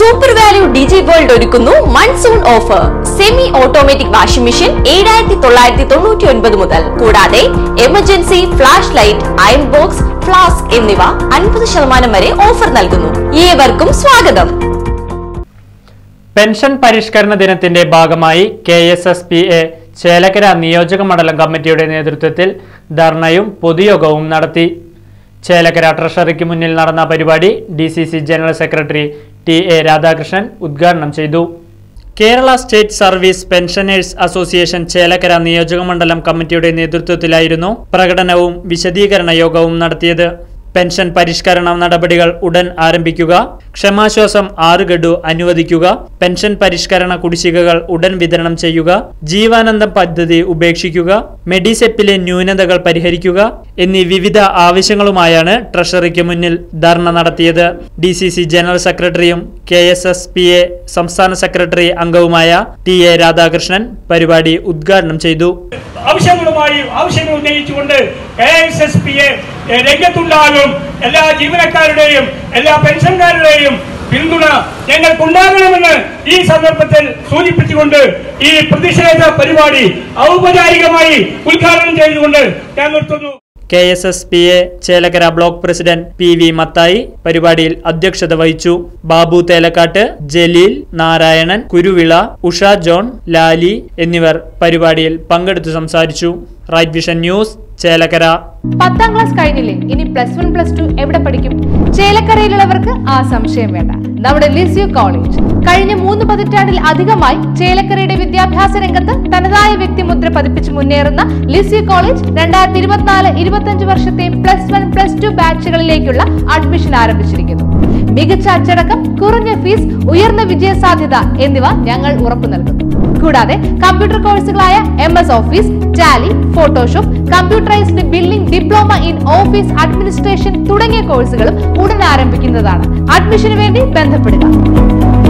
Super value digi world ഒരുക്കുന്നു monsoon offer. Semi automatic washing machine 7999 മുതൽ. കൂടാതെ emergency flash light, iron box, flask എന്നിവ 50% വരെ offer നൽകുന്നു. ഏവർക്കും സ്വാഗതം. പെൻഷൻ പരിഷ്കരണ ദിനത്തിന്റെ ഭാഗമായി KSSPA ചേലക്കര നിയോജക മണ്ഡലം കമ്മിറ്റിയുടെ നേതൃത്വത്തിൽ ധർണയും പൊതുയോഗവും നടത്തി. ചേലക്കര ട്രഷറിക്ക് മുന്നിൽ നടന്ന പരിപാടി DCC general secretary TA Radhakrishnan ഉദ്ഘാടനം ചെയ്തു. Kerala state service pensioners association Chelakkara നിയോജക മണ്ഡലം കമ്മിറ്റിയുടെ നേതൃത്വത്തിലായിരുന്നു പ്രകടനവും വിശദീകരണ യോഗവും നടത്തിയത്. പെൻഷൻ പരിഷ്കരണ നടപടികൾ ഉടൻ ആരംഭിക്കുക, ക്ഷമാശ്വാസം 6 ഗഡു അനുവദിക്കുക, പെൻഷൻ പരിഷ്കരണ കുടിശ്ശികകൾ ഉടൻ വിതരണം ചെയ്യുക, ജീവാനന്ദം പദ്ധതി ഉപേക്ഷിക്കുക, മെഡിസെപ്പിലെ ന്യൂനതകൾ പരിഹരിക്കുക എന്നീ വിവിധ ആവശ്യങ്ങളുമായാണ് ട്രഷറിക്ക് മുന്നിൽ ധർണ നടത്തിയത്. DCC ജനറൽ സെക്രട്ടറിയും KSSPA സംസ്ഥാന സെക്രട്ടറി അംഗവുമായ TA രാധാകൃഷ്ണൻ പരിപാടി ഉദ്ഘാടനം ചെയ്തു. ആവശ്യങ്ങൾ ഉന്നയിച്ചുകൊണ്ട് KSSPA രംഗത്തുണ്ടാകും. എല്ലാ ജീവനക്കാരുടെയും എല്ലാ പെൻഷൻകാരുടെയും പിന്തുണ ഞങ്ങൾക്കുണ്ടാകണമെന്ന് ഈ സന്ദർഭത്തിൽ സൂചിപ്പിച്ചുകൊണ്ട് ഈ പ്രതിഷേധ പരിപാടി ഔപചാരികമായി ഉദ്ഘാടനം ചെയ്തുകൊണ്ട് ഞാൻ നിർത്തുന്നു. KSSPA Chelakkara block president PV Mathai പരിപാടിയിൽ അധ്യക്ഷത വഹിച്ചു. ബാബു തേലക്കാട്ട്, ജലീൽ, നാരായണൻ, കുരുവിള, ഉഷ ജോൺ, ലാലി എന്നിവർ പരിപാടിയിൽ പങ്കെടുത്തു സംസാരിച്ചു. Right vision news Chelakkara. 10ാം ക്ലാസ് കഴിഞ്ഞില്ലേ? ഇനി +1 +2 എവിടെ പഠിക്കും? ചേലക്കരയിലുള്ളവർക്ക് ആ സംശയം വേണ്ട. നമ്മുടെ ലിസ്യു കോളേജ് കഴിഞ്ഞ 3 പതിറ്റാണ്ടിൽ അധികമായി ചേലക്കരയുടെ വിദ്യാഭ്യാസ രംഗത്ത് തനതായ വ്യക്തിമുദ്ര പതിപ്പിച്ച് മുന്നേറുന്ന ലിസ്യു കോളേജ് 2024-25 വർഷത്തെ +1 +2 ബാച്ചുകളിലേക്കുള്ള അഡ്മിഷൻ ആരംഭിച്ചിരിക്കുന്നു. മികച്ച അച്ചടക്കം, കുറഞ്ഞ ഫീസ്, ഉയർന്ന വിജയ സാധ്യത എന്നിവ ഞങ്ങൾ ഉറപ്പു നൽകുന്നു. കൂടാതെ കമ്പ്യൂട്ടർ കോഴ്സുകളായ MS office, Tally, Photoshop, computerised billing, diploma in office administration തുടങ്ങിയ കോഴ്സുകളും ഉടൻ ആരംഭിക്കുന്നതാണ്. അഡ്മിഷന് വേണ്ടി ബന്ധപ്പെടുക.